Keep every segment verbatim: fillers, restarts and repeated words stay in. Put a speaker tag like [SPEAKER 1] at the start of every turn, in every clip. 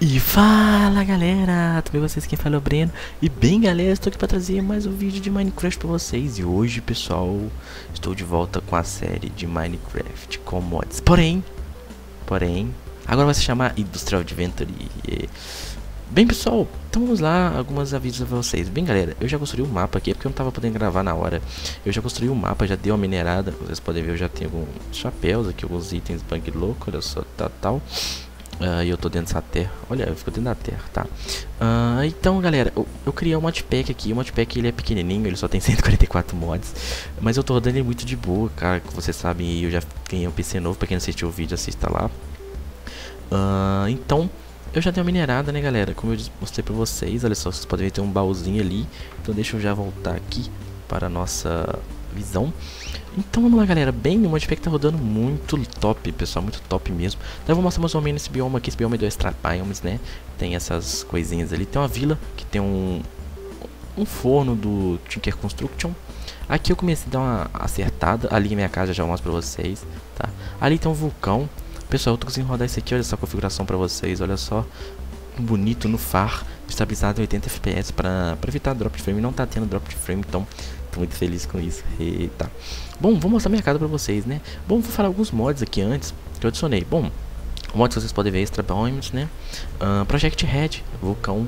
[SPEAKER 1] E fala galera, também vocês quem fala é o Breno. E bem galera, estou aqui para trazer mais um vídeo de Minecraft para vocês. E hoje pessoal, estou de volta com a série de Minecraft com mods. Porém, porém, agora vai se chamar Industrial Adventure. E... Bem pessoal, então vamos lá, alguns avisos para vocês. Bem galera, eu já construí o um mapa aqui, porque eu não estava podendo gravar na hora. Eu já construí o um mapa, já dei uma minerada. Vocês podem ver, eu já tenho alguns chapéus aqui, alguns itens bang louco, olha só, tal, tal. Uh, e eu tô dentro dessa terra. Olha, eu fico dentro da terra, tá? Uh, então, galera, eu, eu criei um modpack aqui. O modpack ele é pequenininho, ele só tem cento e quarenta e quatro mods. Mas eu tô rodando ele muito de boa, cara. Que vocês sabem, eu já ganhei um P C novo. Pra quem não assistiu o vídeo, assista lá. Uh, então, eu já dei uma minerada, né, galera? Como eu mostrei pra vocês. Olha só, vocês podem ver, tem um baúzinho ali. Então, deixa eu já voltar aqui para a nossa visão. Então vamos lá galera, bem, o modpack tá rodando muito top, pessoal, muito top mesmo. Então eu vou mostrar mais ou menos esse bioma aqui, esse bioma é do Extra Biomes, né? Tem essas coisinhas ali, tem uma vila que tem um, um forno do Tinker Construction. Aqui eu comecei a dar uma acertada, ali em minha casa já mostro pra vocês, tá? Ali tem um vulcão, pessoal, eu tô conseguindo rodar isso aqui, olha só a configuração pra vocês, olha só. Bonito no far, estabilizado em oitenta F P S pra, pra evitar drop de frame, não tá tendo drop de frame, então tô muito feliz com isso. Eita. Bom, vou mostrar minha casa pra vocês, né? Bom, vou falar alguns mods aqui antes que eu adicionei. Bom, mods que vocês podem ver, Extra Biomes, né? Uh, Project Red, vulcão.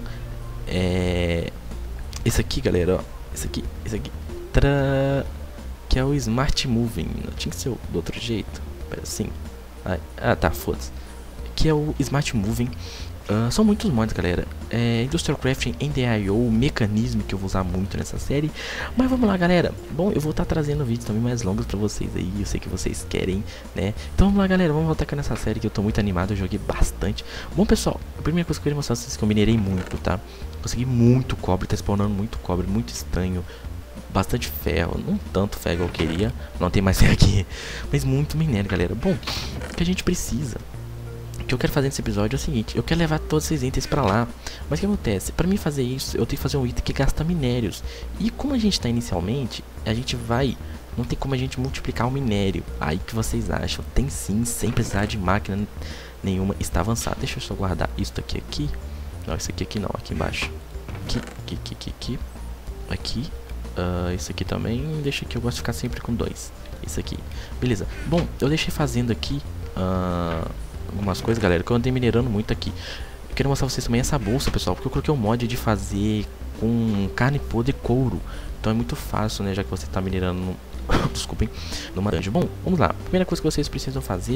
[SPEAKER 1] É... Esse aqui, galera, ó. Esse aqui, esse aqui. Tra... Que é o Smart Moving. Não tinha que ser do outro jeito. Pera assim. Ah, ah tá, foda-se. Que é o Smart Moving. Uh, são muitos mods, galera. É, Industrial Crafting, N D I O, mecanismo que eu vou usar muito nessa série. Mas vamos lá, galera. Bom, eu vou estar tá trazendo vídeos também mais longos pra vocês aí. Eu sei que vocês querem, né? Então vamos lá, galera. Vamos voltar aqui nessa série que eu tô muito animado. Eu joguei bastante. Bom, pessoal, a primeira coisa que eu queria mostrar pra vocês é que eu minerei muito, tá? Consegui muito cobre, tá spawnando muito cobre, muito estranho. Bastante ferro, não tanto ferro que eu queria. Não tem mais ferro aqui, mas muito minério, galera. Bom, o que a gente precisa, o que eu quero fazer nesse episódio é o seguinte: eu quero levar todos esses itens pra lá. Mas o que acontece? Pra mim fazer isso, eu tenho que fazer um item que gasta minérios. E como a gente tá inicialmente, a gente vai... Não tem como a gente multiplicar o minério. Aí que vocês acham? Tem sim, sem precisar de máquina nenhuma. Está avançado. Deixa eu só guardar isso aqui aqui. Não, isso aqui aqui não, aqui embaixo. Aqui, aqui, aqui, aqui, aqui. Aqui. Uh, isso aqui também. Deixa aqui, eu gosto de ficar sempre com dois. Isso aqui. Beleza. Bom, eu deixei fazendo aqui... Uh, algumas coisas, galera, que eu andei minerando muito aqui. Eu quero mostrar pra vocês também essa bolsa, pessoal, porque eu coloquei um mod de fazer com carne podre e couro. Então é muito fácil, né, já que você tá minerando no... desculpem, numa dungeon. Bom, vamos lá. Primeira coisa que vocês precisam fazer,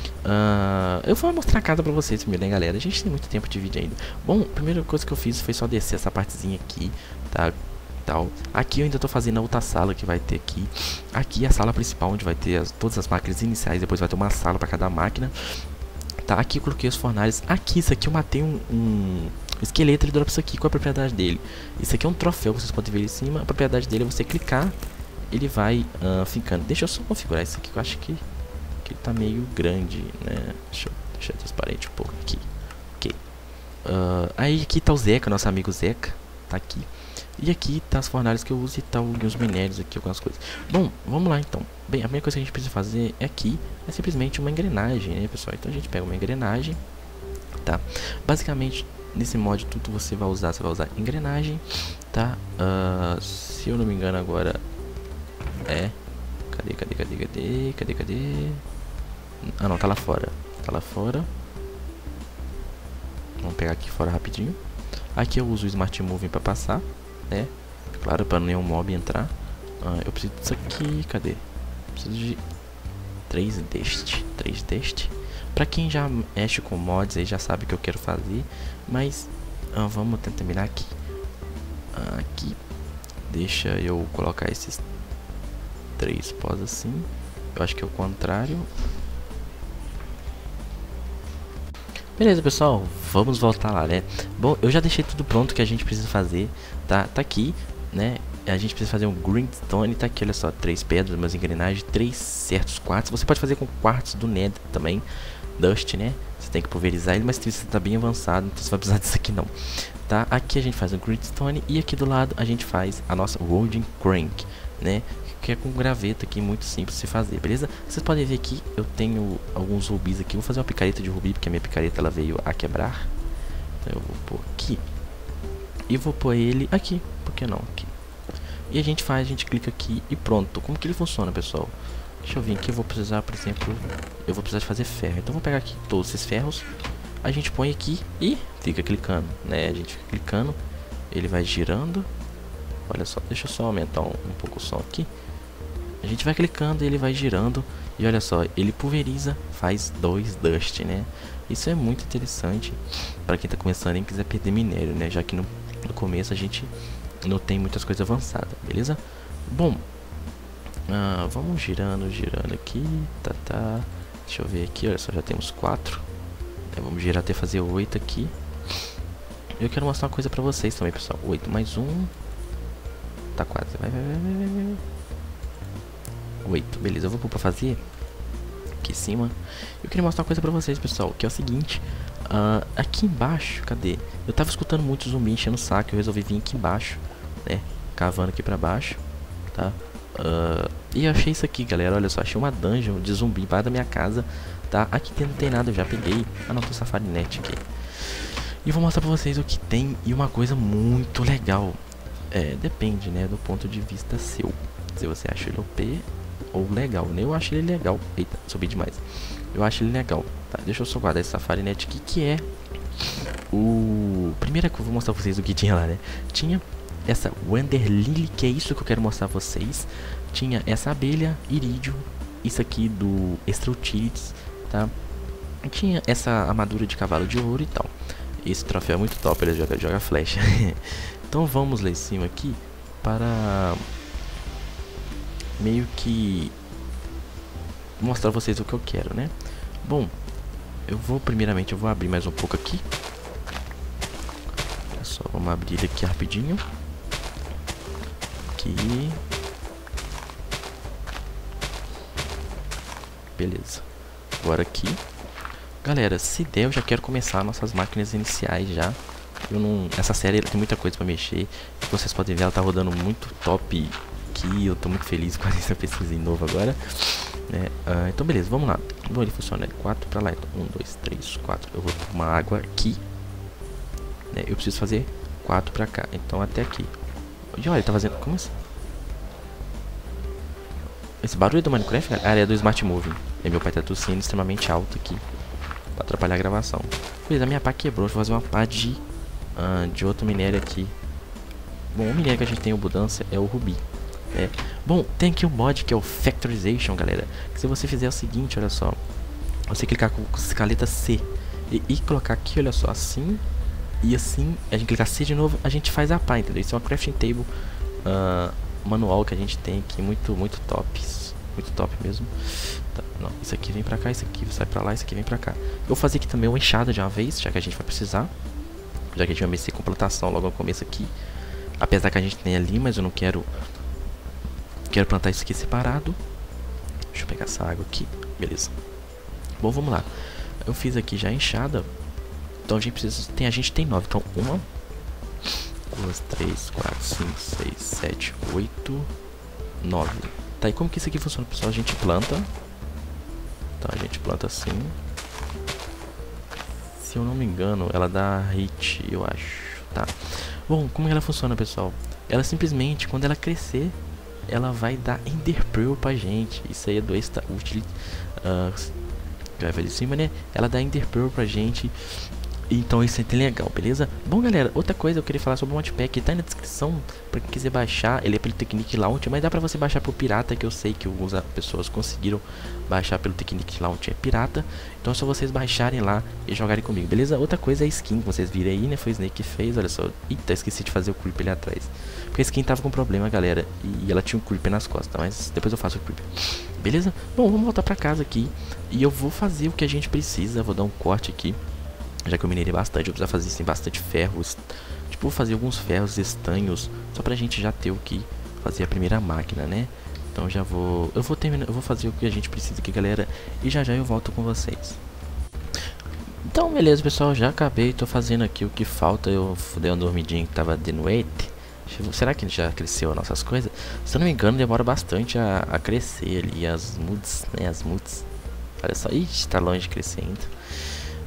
[SPEAKER 1] uh... eu vou mostrar a casa pra vocês primeiro, né, galera? A gente tem muito tempo de vídeo ainda. Bom, a primeira coisa que eu fiz foi só descer essa partezinha aqui, tá? Tal. Aqui eu ainda tô fazendo a outra sala que vai ter aqui. Aqui é a sala principal, onde vai ter as... todas as máquinas iniciais. Depois vai ter uma sala pra cada máquina. Tá, aqui eu coloquei os fornalhas. Aqui, isso aqui eu matei um, um esqueleto, ele dropa isso aqui. Qual é a propriedade dele? Isso aqui é um troféu, vocês podem ver ali em cima. A propriedade dele é você clicar, ele vai uh, ficando. Deixa eu só configurar isso aqui, que eu acho que, que ele tá meio grande, né? Deixa eu deixar transparente um pouco aqui. Ok. Uh, aí aqui tá o Zeca, nosso amigo Zeca. Tá aqui. E aqui tá as fornalhas que eu uso e tá os minérios aqui, algumas coisas. Bom, vamos lá então. Bem, a primeira coisa que a gente precisa fazer aqui é simplesmente uma engrenagem, né, pessoal? Então a gente pega uma engrenagem, tá? Basicamente, nesse mod tudo você vai usar, você vai usar engrenagem, tá? Uh, se eu não me engano agora é... Cadê, cadê, cadê, cadê, cadê, cadê? Ah não, tá lá fora. Tá lá fora. Vamos pegar aqui fora rapidinho. Aqui eu uso o Smart Moving pra passar, né? Claro, para nenhum mob entrar. Ah, eu preciso disso aqui, cadê? Preciso de três deste, três deste. Pra quem já mexe com mods aí já sabe o que eu quero fazer, mas ah, vamos tentar terminar aqui. Ah, aqui, deixa eu colocar esses três pós assim. Eu acho que é o contrário. Beleza, pessoal, vamos voltar lá, né? Bom, eu já deixei tudo pronto que a gente precisa fazer, tá? Tá aqui, né? A gente precisa fazer um greenstone, tá aqui, olha só, três pedras, umas engrenagens, três certos quartos. Você pode fazer com quartos do Nether também, Dust, né? Você tem que pulverizar ele, mas você tá bem avançado, então você vai precisar disso aqui não, tá? Aqui a gente faz um greenstone e aqui do lado a gente faz a nossa Rolling Crank, né? Que é com graveto aqui, muito simples de se fazer, beleza? Vocês podem ver aqui, eu tenho alguns rubis aqui. Vou fazer uma picareta de rubi, porque a minha picareta ela veio a quebrar. Então eu vou pôr aqui. E vou pôr ele aqui. Por que não? Aqui. E a gente faz, a gente clica aqui e pronto. Como que ele funciona, pessoal? Deixa eu vir aqui, eu vou precisar, por exemplo, eu vou precisar de fazer ferro. Então eu vou pegar aqui todos esses ferros, a gente põe aqui e fica clicando, né? A gente fica clicando, ele vai girando. Olha só, deixa eu só aumentar um, um pouco o som aqui. A gente vai clicando e ele vai girando. E olha só, ele pulveriza, faz dois dust, né? Isso é muito interessante para quem tá começando e quiser perder minério, né? Já que no, no começo a gente não tem muitas coisas avançadas, beleza? Bom, ah, vamos girando, girando aqui, tá, tá. Deixa eu ver aqui, olha só, já temos quatro. É, vamos girar até fazer oito aqui. Eu quero mostrar uma coisa pra vocês também, pessoal. Oito mais um. Tá quase, vai, vai, vai, vai, vai. Oito, beleza, eu vou pôr pra fazer aqui em cima. Eu queria mostrar uma coisa pra vocês, pessoal, que é o seguinte. Uh, aqui embaixo, cadê? Eu tava escutando muito zumbi enchendo o saco, eu resolvi vir aqui embaixo, né? Cavando aqui pra baixo, tá? Uh, e eu achei isso aqui, galera, olha só, achei uma dungeon de zumbi embaixo da minha casa, tá? Aqui dentro não tem nada, eu já peguei. Ah não, tem Safari Net aqui. E vou mostrar pra vocês o que tem e uma coisa muito legal. É, depende, né, do ponto de vista seu. Se você acha ele O P ou legal, né? Eu acho ele legal. Eita, subi demais. Eu acho ele legal, tá? Deixa eu só guardar esse Safari Net aqui, que é o... Primeiro que eu vou mostrar pra vocês o que tinha lá, né? Tinha essa Wonder Lily, que é isso que eu quero mostrar pra vocês. Tinha essa abelha, irídio, isso aqui do Extrautilities, tá? Tinha essa armadura de cavalo de ouro e tal. Esse troféu é muito top, ele joga, joga flecha. Então vamos lá em cima aqui para meio que mostrar pra vocês o que eu quero, né? Bom, eu vou primeiramente eu vou abrir mais um pouco aqui. Olha só, vamos abrir ele aqui rapidinho. Aqui. Beleza. Agora aqui. Galera, se der eu já quero começar nossas máquinas iniciais já. Eu não, essa série tem muita coisa pra mexer. Vocês podem ver, ela tá rodando muito top aqui. Eu tô muito feliz com essa pesquisa novo agora, né? Uh, então beleza, vamos lá. Bom, ele funciona, é quatro pra lá. Então um, dois, três, quatro. Eu vou tomar água aqui, né? Eu preciso fazer quatro pra cá. Então até aqui. E olha, ele tá fazendo... Como assim? Esse barulho do Minecraft, cara? Ah, é do Smart Moving. E meu pai tá tossindo extremamente alto aqui pra atrapalhar a gravação. Beleza, a minha pá quebrou. Deixa eu fazer uma pá de, uh, de outro minério aqui. Bom, o minério que a gente tem em abundância é o rubi. É. Bom, tem aqui um mod que é o Factorization, galera. Que se você fizer o seguinte, olha só. Você clicar com a escaleta C e, e colocar aqui, olha só, assim e assim. A gente clicar C de novo, a gente faz a pá, entendeu? Isso é uma crafting table uh, manual que a gente tem aqui, muito, muito top. Muito top mesmo. Tá, não, isso aqui vem pra cá, isso aqui sai pra lá, isso aqui vem pra cá. Eu vou fazer aqui também uma enxada de uma vez, já que a gente vai precisar. Já que a gente vai mexer com plantação logo no começo aqui. Apesar que a gente tem ali, mas eu não quero... Quero plantar isso aqui separado. Deixa eu pegar essa água aqui. Beleza. Bom, vamos lá. Eu fiz aqui já a enxada. Então a gente precisa... Tem, a gente tem nove. Então, uma... Duas, três, quatro, cinco, seis, sete, oito... Nove. Tá, e como que isso aqui funciona, pessoal? A gente planta. Tá, a gente planta assim. Se eu não me engano, ela dá hit, eu acho. Tá. Bom, como ela funciona, pessoal? Ela simplesmente, quando ela crescer, ela vai dar Ender Pearl pra gente. Isso aí é do extra utility. Uh, vai fazer de cima, né? Ela dá Ender Pearl pra gente. Então isso é legal, beleza? Bom, galera, outra coisa eu queria falar sobre o modpack. Tá aí na descrição pra quem quiser baixar. Ele é pelo Technic Launcher, mas dá pra você baixar pro pirata, que eu sei que algumas pessoas conseguiram baixar pelo Technic Launcher é pirata. Então é só vocês baixarem lá e jogarem comigo, beleza? Outra coisa é a skin, que vocês viram aí, né? Foi o Snake que fez, olha só. Eita, esqueci de fazer o creeper ali atrás. Porque a skin tava com problema, galera, e ela tinha um creeper nas costas, mas depois eu faço o creeper. Beleza? Bom, vamos voltar pra casa aqui. E eu vou fazer o que a gente precisa. Vou dar um corte aqui. Já que eu minerei bastante, eu preciso fazer assim, bastante ferros. Tipo, vou fazer alguns ferros estanhos, só pra gente já ter o que fazer a primeira máquina, né? Então já vou... Eu vou terminar, eu vou fazer o que a gente precisa aqui, galera. E já já eu volto com vocês. Então, beleza, pessoal. Já acabei, tô fazendo aqui o que falta. Eu dei uma dormidinha que tava de noite. Será que já cresceu as nossas coisas? Se eu não me engano, demora bastante a, a crescer ali as muds, né? As muds. Olha só, ixi, tá longe de crescer ainda.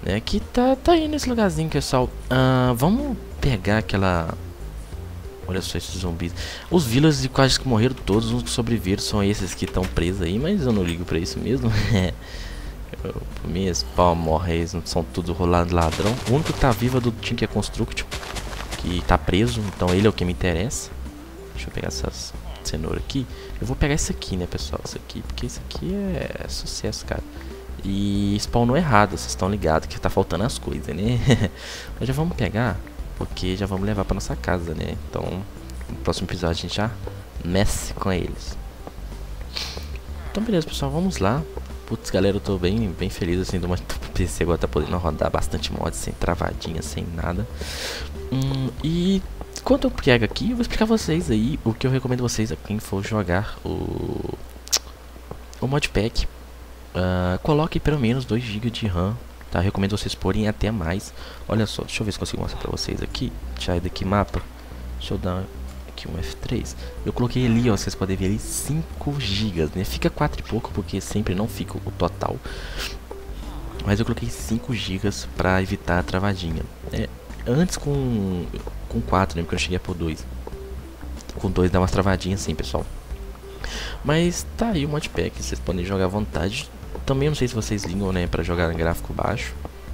[SPEAKER 1] Aqui tá, tá aí nesse lugarzinho, pessoal. Ah, vamos pegar aquela... Olha só esses zumbis. Os villas de quase que morreram todos. Os que sobreviveram são esses que estão presos aí. Mas eu não ligo pra isso mesmo. eu, por mim, esse pau morre. Eles não são tudo rolado ladrão. O único que tá vivo é do time que é Construct, que tá preso. Então ele é o que me interessa. Deixa eu pegar essas cenouras aqui. Eu vou pegar esse aqui, né, pessoal? Isso aqui, porque isso aqui é sucesso, cara. E spawnou errado, vocês estão ligados que tá faltando as coisas, né? Mas já vamos pegar, porque já vamos levar pra nossa casa, né? Então, no próximo episódio a gente já mexe com eles. Então, beleza, pessoal, vamos lá. Putz, galera, eu tô bem, bem feliz, assim, do P C agora tá podendo rodar bastante mods, sem travadinha, sem nada. Hum, e enquanto eu pego aqui, eu vou explicar a vocês aí o que eu recomendo a vocês a quem for jogar o, o modpack. Uh, coloque pelo menos dois gigas de RAM, tá? Recomendo vocês porem até mais. Olha só, deixa eu ver se consigo mostrar pra vocês aqui. Deixa daqui mapa. Deixa eu dar aqui um F três. Eu coloquei ali, ó, vocês podem ver ali cinco gigas, né? Fica quatro e pouco porque sempre não fica o total. Mas eu coloquei cinco gigas pra evitar a travadinha. É, antes com com quatro, né? Porque eu cheguei por dois. Com dois dá umas travadinhas assim, pessoal. Mas tá aí o modpack, vocês podem jogar à vontade. Também não sei se vocês ligam, né, pra jogar em gráfico baixo.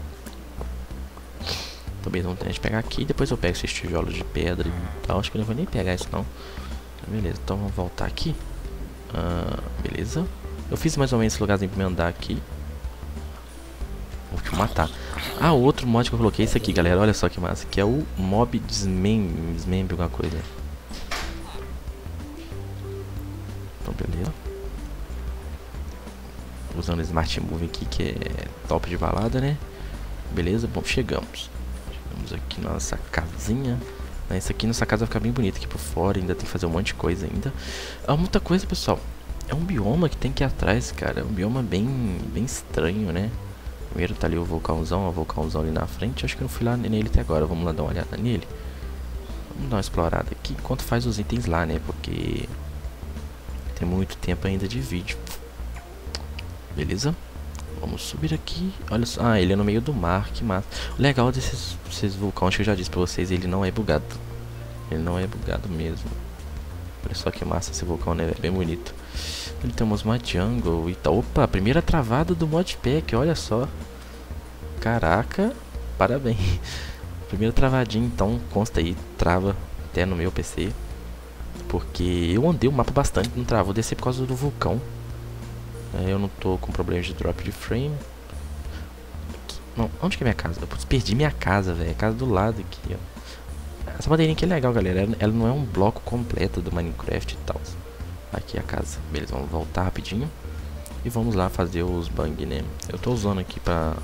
[SPEAKER 1] Também não tem de pegar aqui. Depois eu pego esses tijolos de pedra e tal. Acho que eu não vou nem pegar isso não. Beleza, então vamos voltar aqui. Ah, beleza. Eu fiz mais ou menos esse lugarzinho pra me andar aqui. Vou te matar. Ah, outro mod que eu coloquei é esse aqui, galera. Olha só que massa. Que é o Mob Desmember, desmember alguma coisa. Então, beleza. Usando o Smart Move aqui, que é top de balada, né? Beleza, bom, chegamos. Chegamos aqui na nossa casinha. Essa aqui, nossa casa vai ficar bem bonita aqui por fora. Ainda tem que fazer um monte de coisa ainda. Ah, muita coisa, pessoal. É um bioma que tem que ir atrás, cara. É um bioma bem, bem estranho, né? Primeiro tá ali o vulcãozão, o vulcãozão ali na frente. Acho que eu não fui lá nele até agora. Vamos lá dar uma olhada nele. Vamos dar uma explorada aqui enquanto faz os itens lá, né? Porque tem muito tempo ainda de vídeo. Beleza? Vamos subir aqui. Olha só. Ah, ele é no meio do mar. Que massa. O legal desses, desses vulcões que eu já disse pra vocês, ele não é bugado. Ele não é bugado mesmo. Olha só que massa esse vulcão, né? É bem bonito. Ele temos uma jungle e tal. Opa, primeira travada do modpack. Olha só. Caraca. Parabéns. Primeira travadinha, então. Consta aí. Trava até no meu P C. Porque eu andei o mapa bastante. Não travou. Descer por causa do vulcão. Eu não tô com problemas de drop de frame. Aqui. Não, onde que é minha casa? Eu putz, perdi minha casa, velho. A casa do lado aqui, ó. Essa madeirinha aqui é legal, galera. Ela, ela não é um bloco completo do Minecraft e tal. Aqui é a casa. Beleza, vamos voltar rapidinho. E vamos lá fazer os bang, né? Eu tô usando aqui pra...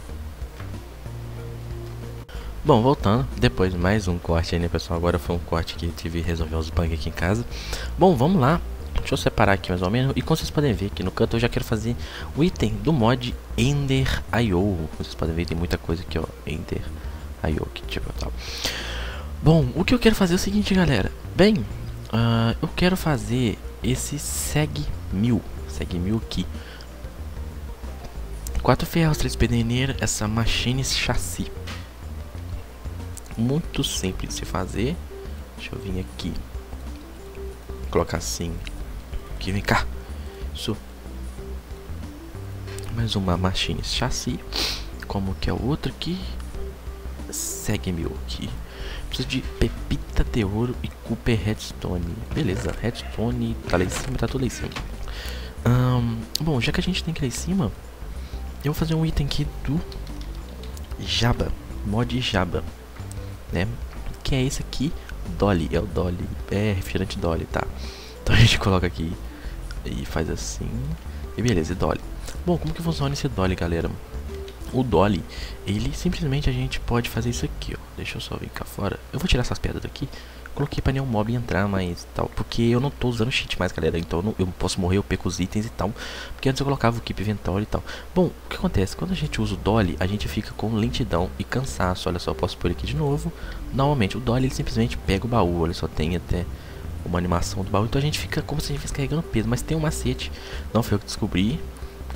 [SPEAKER 1] Bom, voltando. Depois mais um corte aí, né, pessoal? Agora foi um corte que eu tive que resolver os bugs aqui em casa. Bom, vamos lá. Deixa eu separar aqui mais ou menos. E como vocês podem ver aqui no canto, eu já quero fazer o item do mod Ender ponto i o. Como vocês podem ver, tem muita coisa aqui, ó. Ender ponto i o, que tipo tal. Bom, o que eu quero fazer é o seguinte, galera. Bem, uh, eu quero fazer esse Seg mil. Seg mil aqui. Quatro ferros, três pederneiras, essa machine chassi. Muito simples de se fazer. Deixa eu vir aqui. Colocar assim. Aqui, vem cá. Isso. Mais uma machine chassi. Como que é o outro aqui? Segue meu aqui. Preciso de pepita de ouro e Cooper Redstone. Beleza, Redstone tá lá em cima, tá tudo lá em cima. Um, bom, já que a gente tem que ir lá em cima, eu vou fazer um item aqui do Jabba. Mod Jabba, né? Que é esse aqui. Dolly, é o Dolly. É refrigerante Dolly, tá? Então a gente coloca aqui e faz assim. E beleza, Dolly. Bom, como que funciona esse Dolly, galera? O Dolly, ele simplesmente a gente pode fazer isso aqui, ó. Deixa eu só vir cá fora. Eu vou tirar essas pedras daqui. Coloquei pra nenhum mob entrar mais tal. Porque eu não tô usando cheat mais, galera. Então eu, não, eu posso morrer, eu perco os itens e tal. Porque antes eu colocava o Keep Inventory e tal. Bom, o que acontece? Quando a gente usa o Dolly, a gente fica com lentidão e cansaço. Olha só, eu posso pôr aqui de novo. Normalmente o Dolly, ele simplesmente pega o baú. Ele só tem até uma animação do baú. Então a gente fica como se a gente estivesse carregando peso. Mas tem um macete. Não foi eu que descobri.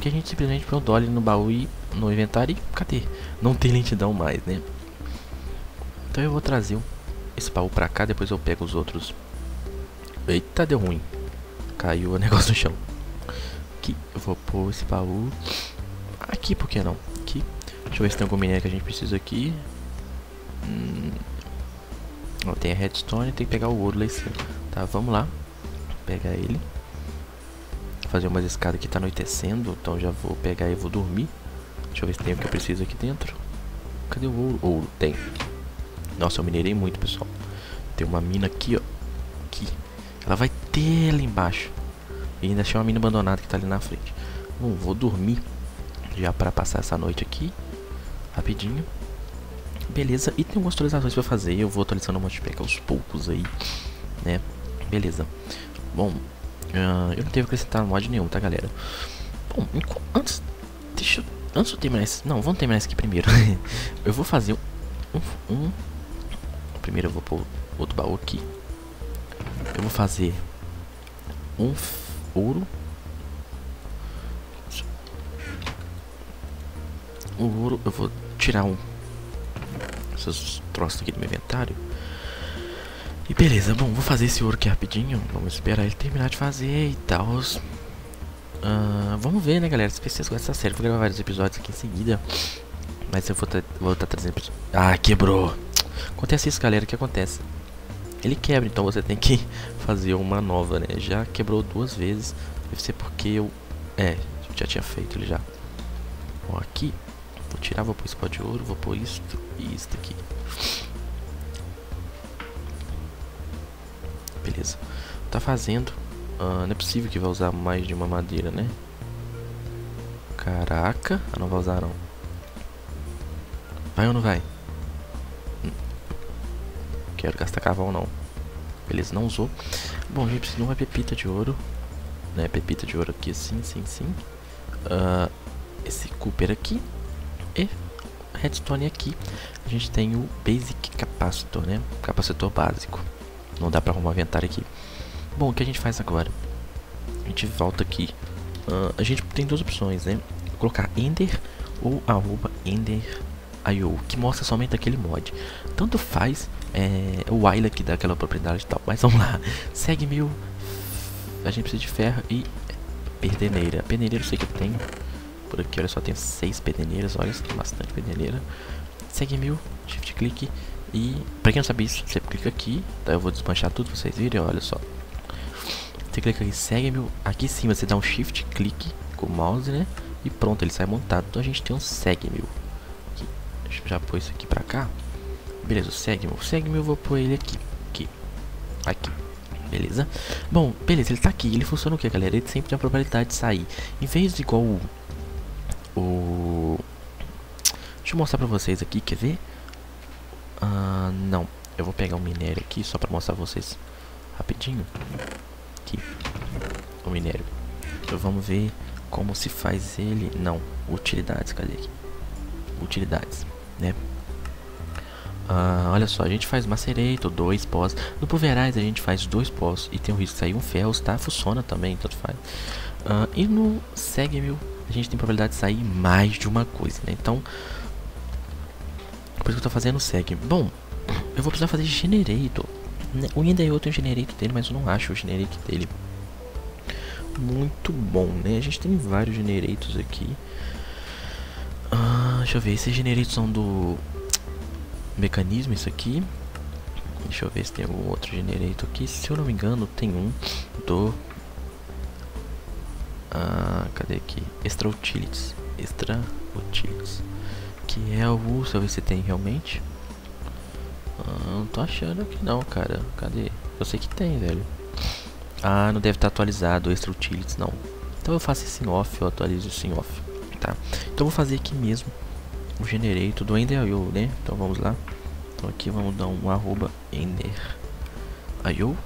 [SPEAKER 1] que a gente simplesmente põe o Dolly no baú e no inventário e cadê? Não tem lentidão mais, né? Então eu vou trazer esse baú pra cá, depois eu pego os outros. Eita, deu ruim. Caiu o negócio no chão. Aqui, eu vou pôr esse baú aqui, por que não? Aqui. Deixa eu ver se tem algum minério que a gente precisa aqui. Hum. Ó, tem a redstone, tem que pegar o ouro lá em cima. Tá, vamos lá. Pegar ele. Fazer umas escadas aqui, tá anoitecendo. Então já vou pegar e vou dormir. Deixa eu ver se tem o que eu preciso aqui dentro. Cadê o ouro? Ouro, tem. Nossa, eu minerei muito, pessoal. Tem uma mina aqui, ó. Aqui. Ela vai ter lá embaixo. E ainda achei uma mina abandonada que tá ali na frente. Bom, vou dormir já pra passar essa noite aqui. Rapidinho. Beleza, e tem algumas atualizações pra fazer. Eu vou atualizando o Modpack aos poucos aí, né? Beleza. Bom, uh, eu não tenho que acrescentar mod nenhum, tá, galera? Bom, antes... Deixa eu... Antes de eu terminar esse... Não, vamos terminar esse aqui primeiro. Eu vou fazer um... um primeiro eu vou pôr outro baú aqui. Eu vou fazer um ouro. O ouro eu vou tirar um esses troços aqui do meu inventário. E beleza, bom, vou fazer esse ouro aqui rapidinho. Vamos esperar ele terminar de fazer e tal. Uh, vamos ver, né, galera, se vocês gostam dessa série. Vou gravar vários episódios aqui em seguida. Mas eu vou estar tá trazendo... Ah, quebrou. Acontece isso, galera, o que acontece? Ele quebra, então você tem que fazer uma nova, né? Já quebrou duas vezes. Deve ser porque eu... É, já tinha feito ele já. Ó, aqui. Vou tirar, vou pôr esse pó de ouro, vou pôr isto e isto aqui. Beleza. Tá fazendo. Ah, não é possível que vai usar mais de uma madeira, né? Caraca. Ah, não vai usar não. Vai ou não vai? Quero gastar carvão não. Beleza, não usou. Bom, a gente precisa de uma pepita de ouro, né? Pepita de ouro aqui, sim, sim, sim. uh, Esse Cooper aqui. E redstone aqui. A gente tem o Basic Capacitor, né? Capacitor básico. Não dá pra arrumar o inventário aqui. Bom, o que a gente faz agora? A gente volta aqui. uh, A gente tem duas opções, né? Vou colocar Ender ou arroba Ender I O, que mostra somente aquele mod. Tanto faz, é, o while aqui dá aquela propriedade e tal. Mas vamos lá. Segue mil. A gente precisa de ferro e perdeneira. Perdeneira eu sei que eu tenho. Por aqui, olha só, tem seis pederneiras. Olha, tem bastante pedreneira. Segue mil, shift clique. E pra quem não sabe isso, você clica aqui. Tá, eu vou desmanchar tudo pra vocês virem. Olha só. Você clica aqui, segue mil. Aqui em cima você dá um shift clique com o mouse, né? E pronto, ele sai montado. Então a gente tem um segue mil. Deixa eu já pôr isso aqui pra cá. Beleza, o segue mil. Segue mil, eu vou pôr ele aqui. Aqui. Aqui. Beleza? Bom, beleza, ele tá aqui. Ele funciona o que, galera? Ele sempre tem a probabilidade de sair. Em vez de igual o... o... Deixa eu mostrar pra vocês aqui, quer ver? Ah, não. Eu vou pegar um minério aqui só pra mostrar pra vocês rapidinho. Aqui. O minério. Então vamos ver como se faz ele. Não. Utilidades, cadê aqui? Utilidades, né? Ah, olha só, a gente faz Macerator, dois pós. No Pulverais a gente faz dois pós e tem o risco de sair um ferro, tá? Funciona também, tanto faz. Ah, e no Segue Mil a gente tem probabilidade de sair mais de uma coisa, né? Então, por isso que eu tô fazendo o Segue. Bom, eu vou precisar fazer Generator. O Ender eu tenho o Generator dele, mas eu não acho o Generator dele muito bom, né? A gente tem vários Generators aqui. Ah, deixa eu ver, esses Generators são do mecanismo, isso aqui. Deixa eu ver se tem algum outro Generator aqui. Se eu não me engano, tem um do... Ah, cadê aqui? Extra Utilities. Extra Utilities. Que é o... Deixa eu ver se tem realmente. Ah, não tô achando aqui não, cara. Cadê? Eu sei que tem, velho. Ah, não deve estar atualizado o Extra Utilities, não. Então eu faço esse em off, eu atualizo isso em off. Tá? Então eu vou fazer aqui mesmo o Generator do Ender I O, né? Então vamos lá. Então aqui vamos dar um arroba Ender I O.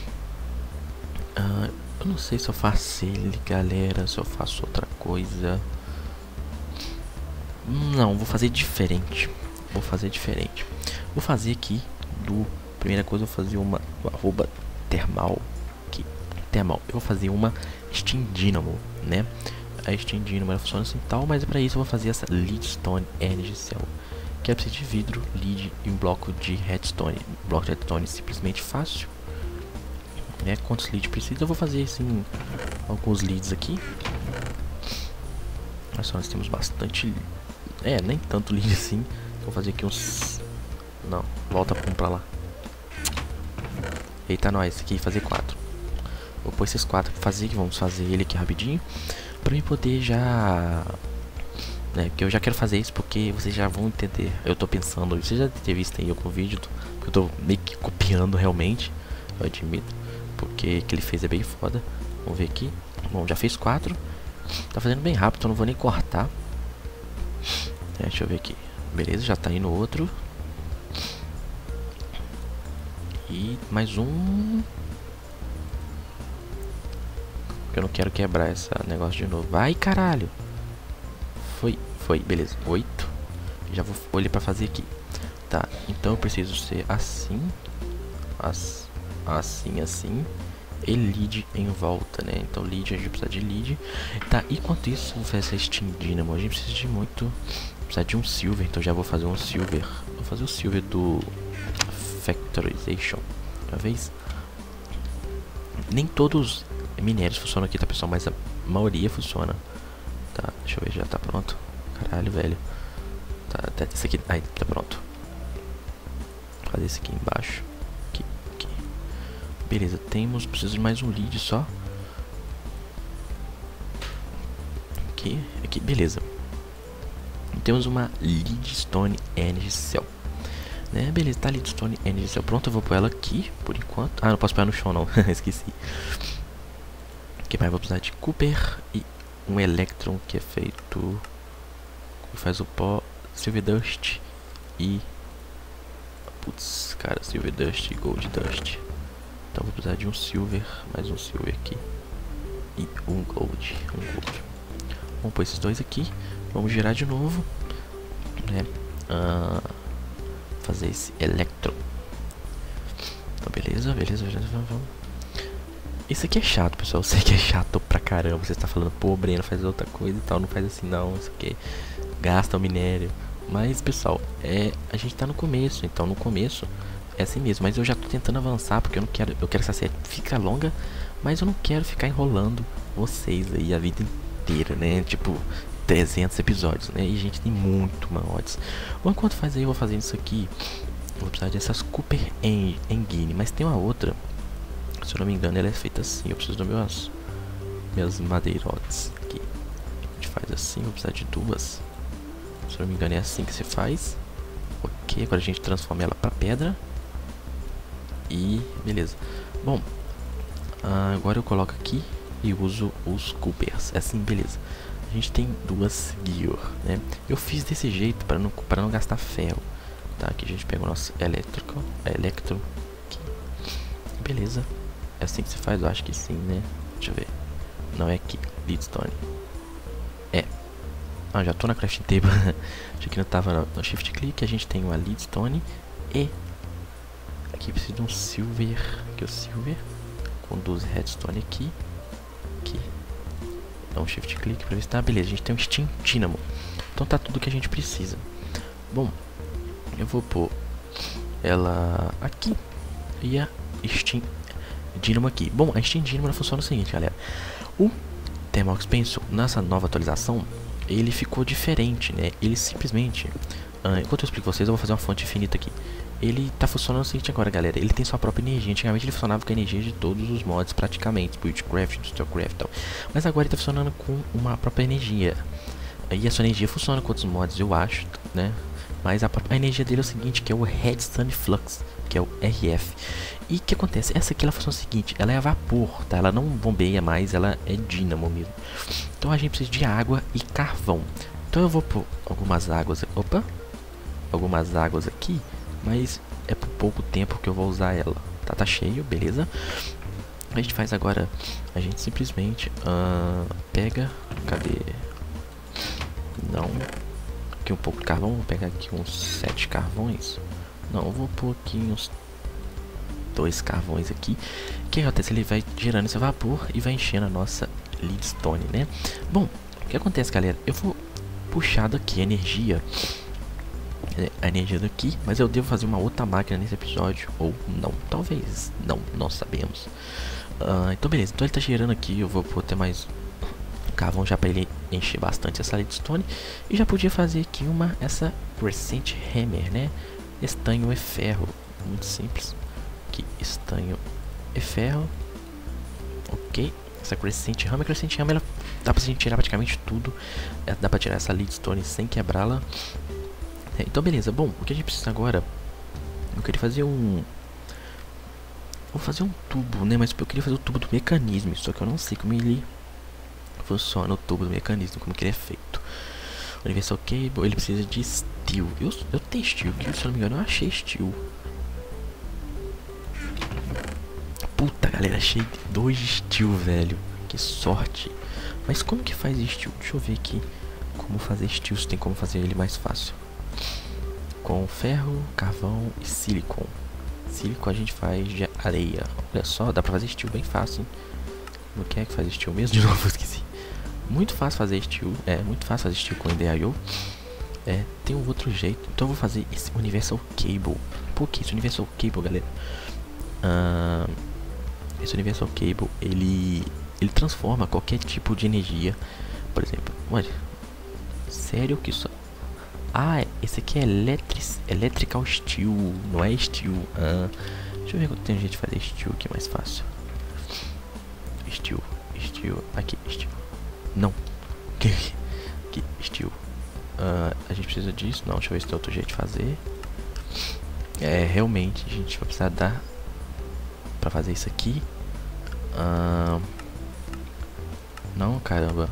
[SPEAKER 1] Ah, eu não sei se eu faço ele, galera, se eu faço outra coisa. Não, vou fazer diferente. Vou fazer diferente. Vou fazer aqui do... Primeira coisa, eu vou fazer uma do arroba Thermal. Aqui, Thermal. Eu vou fazer uma Steam Dynamo, né? a Steam Dynamo ela funciona assim tal, mas para isso eu vou fazer essa Leadstone Energy Cell, que é preciso de vidro, lead e um bloco de redstone. Bloco de redstone simplesmente fácil. É, quantos leads precisa? Eu vou fazer assim alguns leads aqui. Olha só, nós temos bastante. É, nem tanto lead assim. Vou fazer aqui uns. Não, volta pra lá. Eita, nós, aqui fazer quatro. Vou pôr esses quatro pra fazer, que vamos fazer ele aqui rapidinho. Pra mim poder já. Né, porque eu já quero fazer isso porque vocês já vão entender. Eu tô pensando, vocês já devem ter visto aí algum vídeo, porque eu tô meio que copiando realmente. Eu admito, porque o que ele fez é bem foda. Vamos ver aqui. Bom, já fez quatro. Tá fazendo bem rápido, então não vou nem cortar. É, deixa eu ver aqui. Beleza, já tá indo outro. E mais um. Eu não quero quebrar esse negócio de novo. Vai, caralho. Foi, foi, beleza. Oito. Já vou olhar pra fazer aqui. Tá, então eu preciso ser assim. As, assim, assim. E lead em volta, né? Então lead, a gente precisa de lead. Tá, enquanto isso, vou fazer essa Steam Dynamo. A gente precisa de muito. Precisa de um silver, então já vou fazer um silver. Vou fazer o silver do Factorization. Uma vez. Nem todos os minérios funcionam aqui, tá, pessoal? Mas a maioria funciona. Tá, deixa eu ver, já tá pronto. Caralho, velho. Tá, até esse aqui. Aí, tá pronto. Vou fazer esse aqui embaixo. Aqui, aqui. Beleza, temos. Preciso de mais um lead só. Aqui, aqui, beleza. Temos uma Leadstone Energy Cell. Né, beleza, tá Leadstone Energy Cell. Pronto, eu vou pôr ela aqui por enquanto. Ah, não posso pôr ela no chão, não. Esqueci. Que mais? Vou precisar de Cooper e um Electron que é feito. Que faz o pó. Silver Dust e. Putz, cara, Silver Dust e Gold Dust. Então vou precisar de um Silver, mais um Silver aqui. E um Gold. Um Gold. Vamos pôr esses dois aqui. Vamos girar de novo. Né? Ah, fazer esse Electron. Então, beleza, beleza. Já vamos. Isso aqui é chato, pessoal. Eu sei que é chato pra caramba. Você está falando, pô, Breno, faz outra coisa e tal. Não faz assim, não. Isso aqui gasta o minério. Mas, pessoal, é, a gente tá no começo. Então, no começo é assim mesmo. Mas eu já tô tentando avançar porque eu não quero. Eu quero que essa série fique longa. Mas eu não quero ficar enrolando vocês aí a vida inteira, né? Tipo, trezentos episódios, né? E, gente, tem muito mods. Bom, enquanto faz aí, eu vou fazendo isso aqui. Vou precisar dessas Cooper Engine. Mas tem uma outra. Se eu não me engano, ela é feita assim. Eu preciso das minhas, minhas madeirotes aqui. A gente faz assim. Vou precisar de duas. Se eu não me engano, é assim que se faz. Ok, agora a gente transforma ela para pedra. E beleza. Bom, agora eu coloco aqui e uso os Coopers. É assim, beleza. A gente tem duas Gear, né? Eu fiz desse jeito para não, para não gastar ferro. Tá, aqui a gente pega o nosso elétrico, electro aqui. Beleza. É assim que se faz, eu acho que sim, né? Deixa eu ver. Não é aqui, Leadstone. É. Ah, já tô na crafting table. Achei que não tava no, no shift click. A gente tem uma Leadstone e aqui precisa de um silver. Aqui o silver com doze redstone aqui. Aqui. Dá um shift click pra ver se tá. Beleza, a gente tem um Steam Dynamo. Então tá tudo que a gente precisa. Bom, eu vou pôr ela aqui e a Steam Dynamo aqui. Bom, a Steam Dynamo funciona o seguinte, galera. O Thermal Expansion, nessa nova atualização, ele ficou diferente, né? Ele simplesmente, uh, enquanto eu explico pra vocês, eu vou fazer uma fonte infinita aqui. Ele tá funcionando o seguinte agora, galera. Ele tem sua própria energia. Antigamente ele funcionava com a energia de todos os mods praticamente, Buildcraft, Industrialcraft e tal. Mas agora ele tá funcionando com uma própria energia. E a sua energia funciona com outros mods, eu acho, né? Mas a, a energia dele é o seguinte, que é o Redstone Flux, que é o R F. E o que acontece? Essa aqui ela funciona o seguinte, ela é a vapor, tá? Ela não bombeia mais, ela é dínamo mesmo. Então a gente precisa de água e carvão. Então eu vou pôr algumas águas, opa, algumas águas aqui, mas é por pouco tempo que eu vou usar ela. Tá, tá cheio, beleza? A gente faz agora, a gente simplesmente uh, pega, cadê? Não, aqui um pouco de carvão, vou pegar aqui uns sete carvões. Não, eu vou pôr aqui uns dois carvões aqui. O que acontece? Ele vai gerando esse vapor e vai enchendo a nossa Leadstone, né? Bom, O que acontece, galera? Eu vou puxar daqui a energia, a energia daqui, mas eu devo fazer uma outra máquina nesse episódio, ou não, talvez, não, não sabemos. Uh, então beleza, então ele tá gerando aqui, eu vou pôr até mais carvão já para ele encher bastante essa redstone. E já podia fazer aqui uma, essa crescent hammer, né? Estanho e ferro, muito simples. Aqui, estanho e ferro. Ok, essa crescent hammer, crescent hammer, ela dá pra gente tirar praticamente tudo. É, dá pra tirar essa redstone sem quebrá-la. É, então beleza, bom, o que a gente precisa agora, eu queria fazer um... Vou fazer um tubo, né? Mas eu queria fazer o tubo do mecanismo, só que eu não sei como ele funciona, o tubo do mecanismo, como que ele é feito. Universal Cable, ele precisa de steel. Eu, eu tenho steel aqui, se eu não me engano, eu achei steel. Puta, galera, achei dois steel, velho. Que sorte. Mas como que faz steel? Deixa eu ver aqui como fazer steel, se tem como fazer ele mais fácil. Com ferro, carvão e silicon. Silicon a gente faz de areia. Olha só, dá pra fazer steel bem fácil, hein? Como que é que faz steel mesmo? De novo, eu esqueci. Muito fácil fazer steel, é muito fácil fazer steel com Ender I O. É, tem um outro jeito. Então eu vou fazer esse Universal Cable. Por que esse Universal Cable, galera? Uh, esse Universal Cable, ele ele transforma qualquer tipo de energia. Por exemplo, olha, sério que só... Ah, esse aqui é electric, Electrical Steel, não é Steel. Uh, deixa eu ver quanto tem jeito de fazer Steel aqui mais fácil. Steel, Steel, aqui, Steel. Não. Aqui, steel. Uh, a gente precisa disso. Não, deixa eu ver se tem outro jeito de fazer. É, realmente, a gente vai precisar dar pra fazer isso aqui. Uh, não, caramba.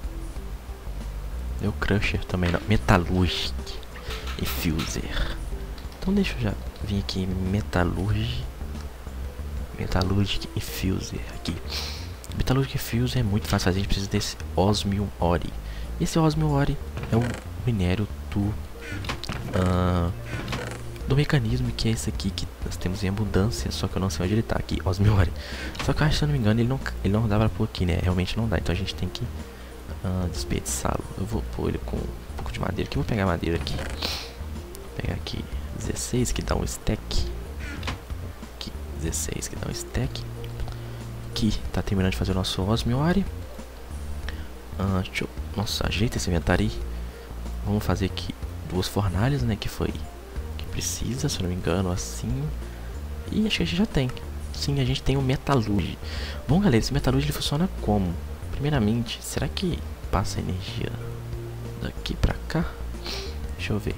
[SPEAKER 1] Deu crusher também, não. Metallurgic e Fuser. Então deixa eu já vir aqui. Metallurgic. Metallurgic e Fuser. Aqui. Metallurgic Fuse é muito fácil, a gente precisa desse Osmium Ore. Esse Osmium Ore é um minério do, uh, do mecanismo, que é esse aqui que nós temos em abundância, só que eu não sei onde ele tá aqui, Osmium Ore. Só que eu acho, se eu não me engano, ele não, ele não dá pra pôr aqui, né? Realmente não dá, então a gente tem que uh, desperdiçá-lo. Eu vou pôr ele com um pouco de madeira aqui, vou pegar madeira aqui. Vou pegar aqui dezesseis, que dá um stack. Aqui, dezesseis, que dá um stack. Aqui, tá terminando de fazer o nosso Osmium Ore. Ah, deixa eu... Nossa, ajeita esse inventário aí. Vamos fazer aqui duas fornalhas, né? Que foi... Que precisa, se eu não me engano, assim. E acho que a gente já tem. Sim, a gente tem o Metalurgy. Bom, galera, esse Metalurgy ele funciona como? Primeiramente, será que passa energia daqui pra cá? Deixa eu ver.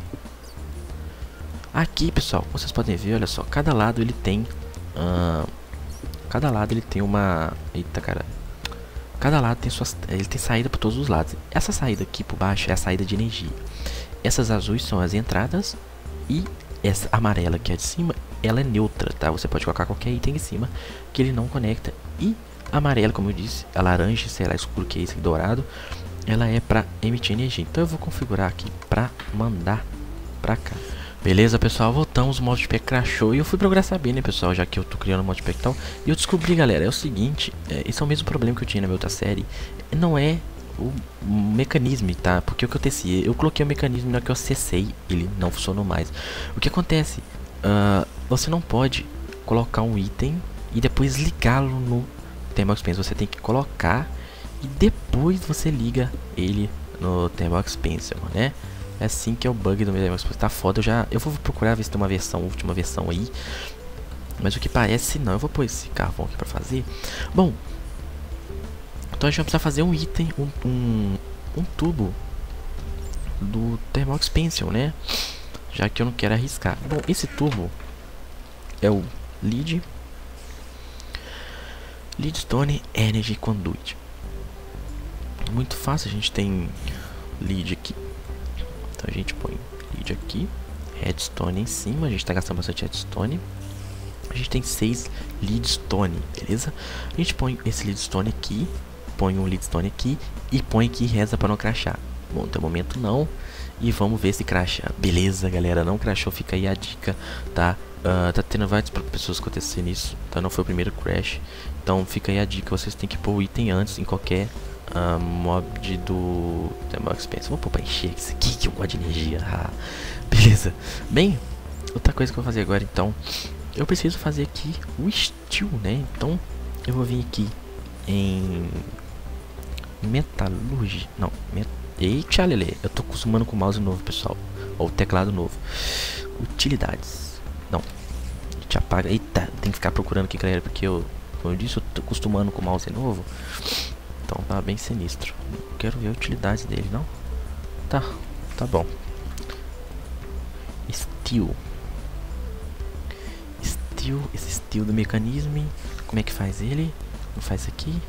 [SPEAKER 1] Aqui, pessoal, como vocês podem ver, olha só. Cada lado ele tem... Ah, Cada lado ele tem uma... Eita, cara. Cada lado tem suas... Ele tem saída por todos os lados. Essa saída aqui por baixo é a saída de energia. Essas azuis são as entradas. E essa amarela que é de cima, ela é neutra, tá? Você pode colocar qualquer item em cima que ele não conecta. E a amarela, como eu disse, a laranja, sei lá, escuro que é esse aqui, dourado, ela é pra emitir energia. Então eu vou configurar aqui pra mandar pra cá. Beleza, pessoal, voltamos, o modpack crashou e eu fui procurar saber, né, pessoal, já que eu tô criando o modpack e tal. E eu descobri, galera, é o seguinte, é, esse é o mesmo problema que eu tinha na minha outra série. Não é o mecanismo, tá? Porque o que eu teci, eu coloquei o mecanismo, na hora que eu acessei, ele não funcionou mais. O que acontece? Uh, você não pode colocar um item e depois ligá-lo no Thermal Expansor. Você tem que colocar e depois você liga ele no Thermal Expansor, né? É assim que é o bug do Thermal Expansor. Tá foda, eu já... Eu vou procurar ver se tem uma versão, última versão aí. Mas o que parece, não. Eu vou pôr esse carvão aqui pra fazer. Bom, então a gente vai precisar fazer um item, um, um, um tubo do Thermal Expansor, né? Já que eu não quero arriscar. Bom, esse tubo é o Lead Leadstone Energy Conduit. Muito fácil, a gente tem lead aqui. Então a gente põe lead aqui, redstone em cima, a gente está gastando bastante redstone. A gente tem seis leadstone, beleza? A gente põe esse leadstone aqui, põe um leadstone aqui e põe aqui e reza para não crashar. Bom, até o momento não. E vamos ver se crasha. Beleza, galera, não crashou, fica aí a dica, tá? Uh, tá tendo várias pessoas acontecendo isso, tá? Não foi o primeiro crash. Então fica aí a dica, vocês têm que pôr o item antes em qualquer uh, mob do Demog Expense. Vou pôr pra encher isso aqui que eu gosto de energia. Ah, beleza. Bem, outra coisa que eu vou fazer agora então, eu preciso fazer aqui o steel, né? Então eu vou vir aqui em metalurgia. Não, met... eita, lele, eu tô acostumando com o mouse novo, pessoal. Ou o teclado novo. Utilidades. Não, a gente apaga. Eita, tem que ficar procurando aqui, galera, porque eu, como eu disse, eu tô acostumando com o mouse novo. Então tá bem sinistro. Eu quero ver a utilidade dele, não? Tá, tá bom. Steel. Steel, esse steel do mecanismo. Como é que faz ele? Não faz aqui.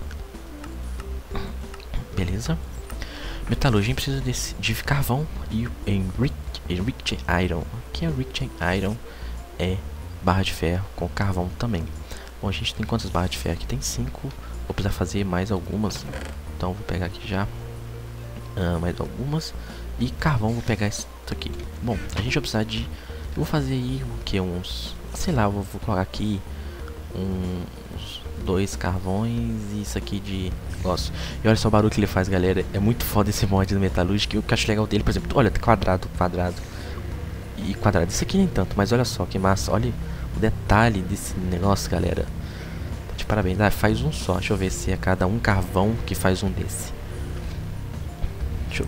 [SPEAKER 1] Beleza. Metalurgia precisa desse, de carvão e enriched iron. O que é enriched iron? É barra de ferro com carvão também. Bom, a gente tem quantas barras de ferro aqui? Tem cinco. Vou precisar fazer mais algumas. Então vou pegar aqui já uh, mais algumas. E carvão vou pegar isso aqui. Bom, a gente vai precisar de... Eu vou fazer aí o que? Uns... Sei lá, eu vou, vou colocar aqui uns dois carvões e isso aqui de negócio. E olha só o barulho que ele faz, galera. É muito foda esse mod do Metalurgic. O que eu acho legal dele, por exemplo, olha, quadrado, quadrado e quadrado. Isso aqui nem tanto, mas olha só que massa. Olha o detalhe desse negócio, galera. Tá de parabéns. Ah, faz um só. Deixa eu ver se é cada um carvão que faz um desse. Deixa eu...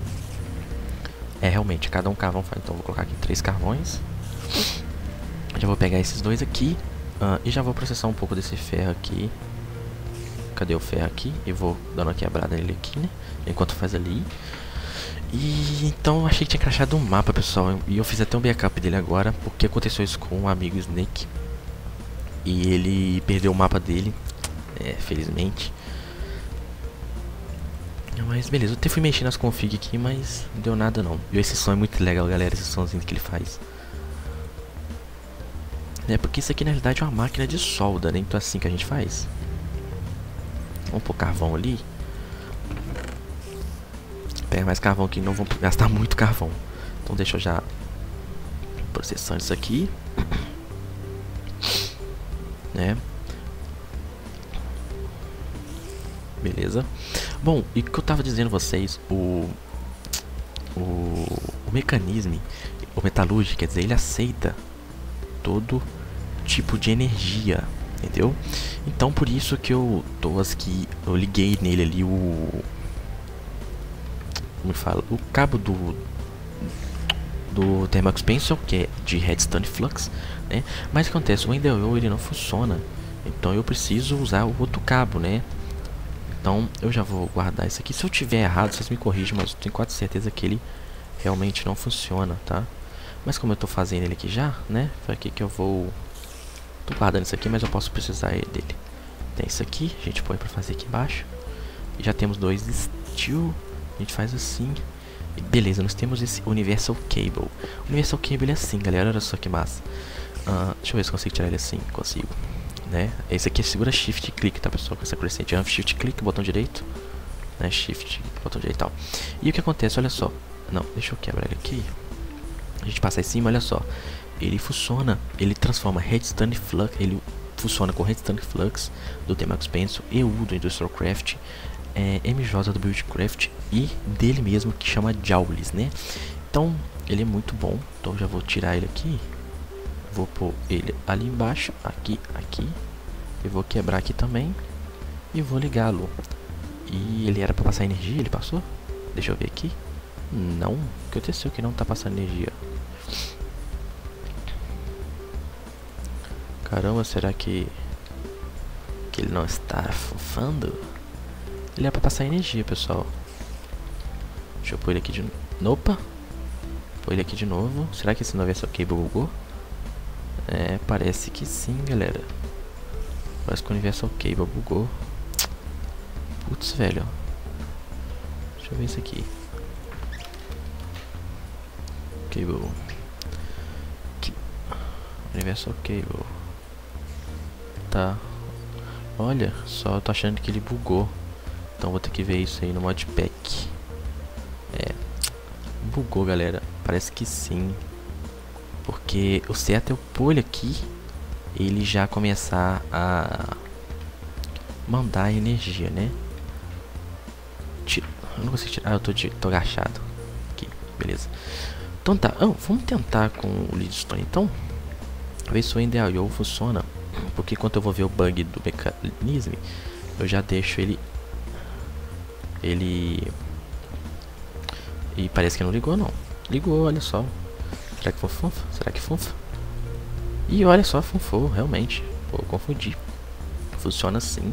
[SPEAKER 1] É, realmente, cada um carvão faz. Então vou colocar aqui três carvões. Já vou pegar esses dois aqui. Uh, e já vou processar um pouco desse ferro aqui. Cadê o ferro aqui? E vou dando uma quebrada nele aqui, né? Enquanto faz ali. E então achei que tinha crashado um mapa, pessoal. E eu fiz até um backup dele agora, porque aconteceu isso com um amigo Snake. E ele perdeu o mapa dele, é, felizmente. Mas beleza, eu até fui mexendo nas config aqui, mas não deu nada não. E esse som é muito legal, galera, esse somzinho que ele faz. É, porque isso aqui na realidade é uma máquina de solda, né? Então é assim que a gente faz. Vamos pôr carvão ali. Pega mais carvão aqui, não vamos gastar muito carvão. Então deixa eu já processando isso aqui, né? Beleza. Bom, e o que eu tava dizendo a vocês, o o, o mecanismo, o metalúrgico, quer dizer, ele aceita todo tipo de energia, entendeu? Então por isso que eu tô aqui, eu liguei nele ali o como fala, o cabo do do Thermal Expansion, que é de Redstone Flux, né? Mas o que acontece, o Enderwall ele não funciona, então eu preciso usar o outro cabo, né? Então eu já vou guardar isso aqui. Se eu tiver errado, vocês me corrigem, mas eu tenho quase certeza que ele realmente não funciona, tá? Mas como eu tô fazendo ele aqui já, né? Foi aqui que eu vou... Tô guardando isso aqui, mas eu posso precisar dele. Tem isso aqui, a gente põe pra fazer aqui embaixo. E já temos dois steel. A gente faz assim. E beleza, nós temos esse Universal Cable. O Universal Cable é assim, galera, olha só que massa. Uh, deixa eu ver se eu consigo tirar ele assim. Consigo, né? Esse aqui é segura Shift e clique, tá, pessoal? Com essa crescente. Shift clique, botão direito, né? Shift, botão direito e tal. E o que acontece, olha só. Não, deixa eu quebrar ele aqui. A gente passa em cima, olha só. Ele funciona, ele transforma Redstone Flux, ele funciona com Redstone Flux do Thermal Expansion, E U do Industrial Craft, é, M J do Buildcraft e dele mesmo que chama Joules, né? Então ele é muito bom. Então já vou tirar ele aqui, vou pôr ele ali embaixo, aqui, aqui, e vou quebrar aqui também e vou ligá-lo. E ele era para passar energia, ele passou? Deixa eu ver aqui. Não, o que aconteceu que não tá passando energia? Caramba, será que que ele não está fufando? Ele é pra passar energia, pessoal. Deixa eu pôr ele aqui de novo. Opa! Pôr ele aqui de novo. Será que esse Universal Cable bugou? É, parece que sim, galera. Parece que o Universal Cable bugou. Putz, velho. Deixa eu ver isso aqui. Cable. Universal Cable. Tá. Olha, só eu tô achando que ele bugou. Então vou ter que ver isso aí no modpack. É. Bugou, galera. Parece que sim. Porque o certo é eu pôr ele aqui, ele já começar a mandar energia, né? Tira. Eu não consigo tirar. Ah, eu tô, tô agachado. Aqui, beleza. Então tá, oh, vamos tentar com o Leadstone então. Ver se o Ender I O funciona. Porque quando eu vou ver o bug do mecanismo, eu já deixo ele. Ele. E parece que não ligou não. Ligou, olha só. Será que foi funfa? Será que funfa? E olha só, funfou, realmente. Pô, confundi. Funciona assim.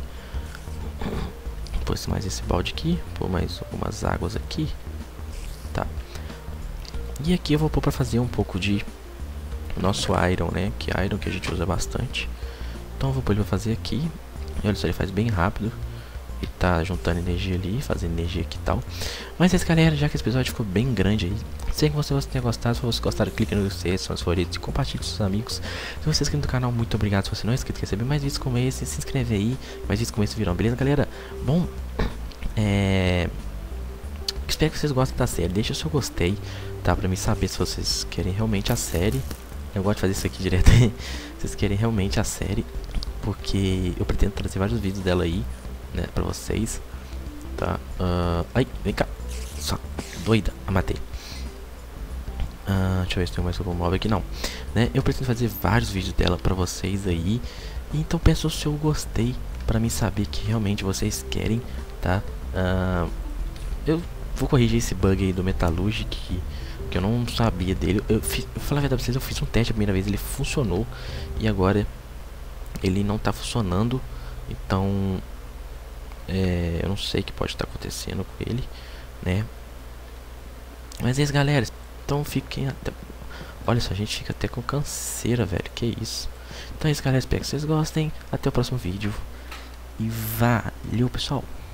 [SPEAKER 1] Pôs mais esse balde aqui. Pôr mais algumas águas aqui. Tá. E aqui eu vou pôr pra fazer um pouco de nosso iron, né? Que iron que a gente usa bastante. Então eu vou pôr ele pra fazer aqui. E olha só, ele faz bem rápido. E tá juntando energia ali, fazendo energia aqui e tal. Mas é isso, galera, já que esse episódio ficou bem grande aí, sei que você tenha gostado. Se você gostaram, clique no gostei, são os favoritos e compartilhe com seus amigos. Se você é inscrito no canal, muito obrigado. Se você não é inscrito, quer receber mais vídeos como esse, se inscreve aí. Mais vídeos como esse virão, beleza, galera? Bom, é... espero que vocês gostem da série. Deixa o seu gostei, tá? Pra mim saber se vocês querem realmente a série. Eu gosto de fazer isso aqui direto. Vocês querem realmente a série, porque eu pretendo trazer vários vídeos dela aí, né, pra vocês, tá? Uh, ai, vem cá. Só, doida, a matei. Uh, deixa eu ver se tem mais algum móvel aqui, não, né? Eu pretendo fazer vários vídeos dela pra vocês aí. Então peço o seu gostei pra mim saber que realmente vocês querem, tá? Uh, eu vou corrigir esse bug aí do Metallurgy que, que eu não sabia dele. Eu fiz, eu vou falar a verdade pra vocês, eu fiz um teste a primeira vez, ele funcionou. E agora ele não tá funcionando. Então é, eu não sei o que pode estar acontecendo com ele, né? Mas é isso, galera. Então fiquem até... Olha só, a gente fica até com canseira, velho. Que isso. Então é isso, galera. Espero que vocês gostem. Até o próximo vídeo. E valeu, pessoal.